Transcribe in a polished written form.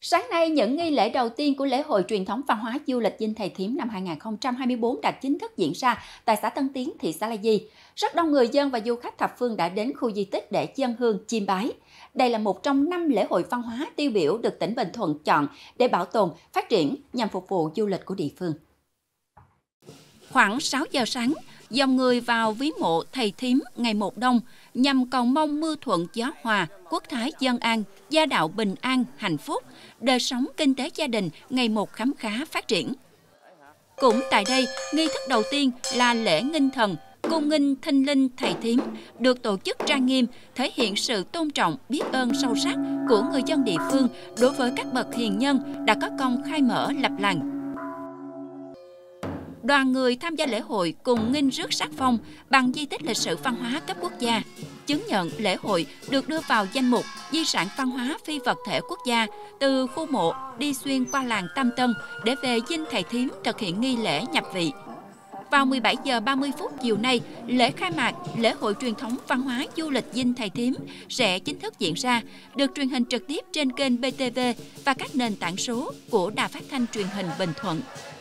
Sáng nay, những nghi lễ đầu tiên của lễ hội truyền thống văn hóa du lịch Dinh Thầy Thím năm 2024 đã chính thức diễn ra tại xã Tân Tiến, thị xã La Ghi. Rất đông người dân và du khách thập phương đã đến khu di tích để dâng hương, chiêm bái. Đây là một trong 5 lễ hội văn hóa tiêu biểu được tỉnh Bình Thuận chọn để bảo tồn, phát triển nhằm phục vụ du lịch của địa phương. Khoảng 6 giờ sáng, dòng người vào viếng mộ Thầy Thím ngày một đông nhằm cầu mong mưa thuận gió hòa, quốc thái dân an, gia đạo bình an, hạnh phúc, đời sống kinh tế gia đình ngày một khấm khá phát triển. Cũng tại đây, nghi thức đầu tiên là lễ nghinh thần, cung nghinh thinh linh Thầy Thím được tổ chức trang nghiêm, thể hiện sự tôn trọng, biết ơn sâu sắc của người dân địa phương đối với các bậc hiền nhân đã có công khai mở lập làng. Đoàn người tham gia lễ hội cùng nghinh rước sắc phong bằng di tích lịch sử văn hóa cấp quốc gia. Chứng nhận lễ hội được đưa vào danh mục di sản văn hóa phi vật thể quốc gia từ khu mộ đi xuyên qua làng Tam Tân để về Dinh Thầy Thím thực hiện nghi lễ nhập vị. Vào 17 giờ 30 phút chiều nay, lễ khai mạc lễ hội truyền thống văn hóa du lịch Dinh Thầy Thím sẽ chính thức diễn ra, được truyền hình trực tiếp trên kênh BTV và các nền tảng số của Đài Phát thanh Truyền hình Bình Thuận.